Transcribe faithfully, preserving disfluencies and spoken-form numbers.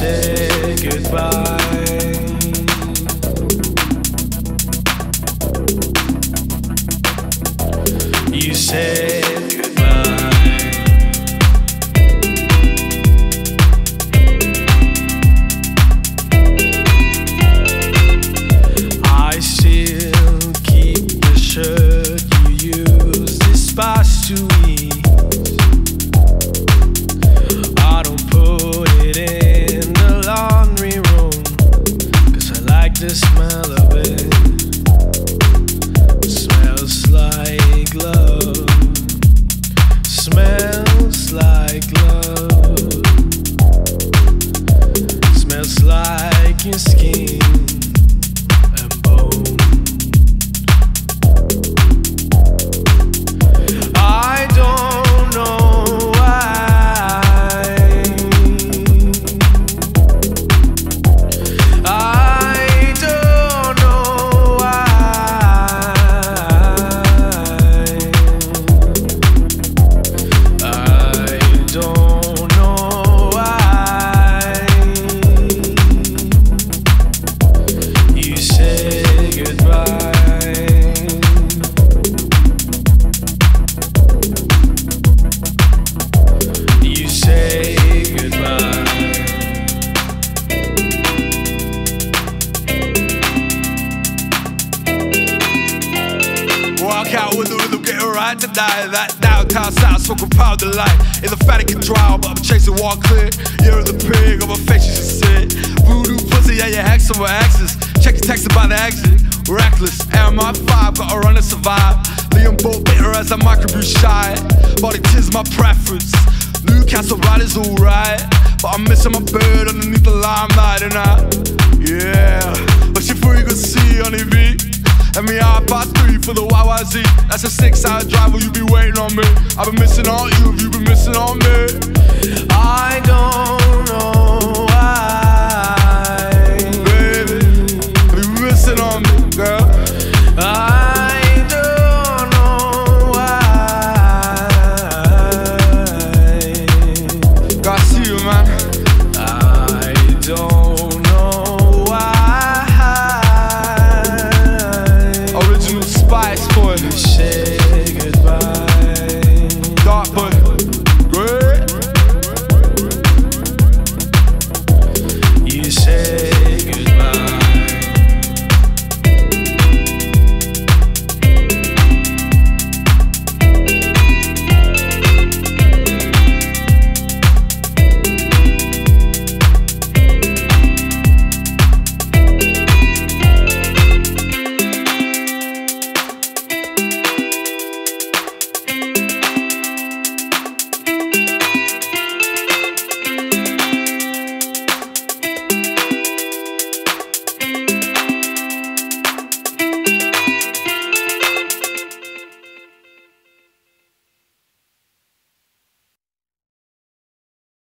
say goodbye. You said goodbye. I still keep the shirt you used this past two weeks. I don't put it in the laundry room, 'cause I like the smell of it. Smells like love. Smells like love. Smells like your skin and bone. I don't know why. I don't know why. I don't know why. You say goodbye. You say goodbye. Walk out with the rhythm, get it right tonight. That downtown south, smoking powder light. In the Vatican trial, but I'm chasing one clear. You're the pig, on my face you should sit. Voodoo pussy, yeah, you hex over exes. Check your text about the exit. Reckless, M I five, gotta run to survive. Liam Bolt bitter as I microbrew shy. Body tis my preference. Newcastle Riders alright, but I'm missing my bird underneath the limelight. And I, yeah, but you thought you could see on T V. And me out past three for the Y Y Z. That's a six hour drive, will you be waiting on me? I've been missing on you, have you been missing on me? I don't know why. Baby, have you been missing on me, girl? I don't know why. Gotta see you, man.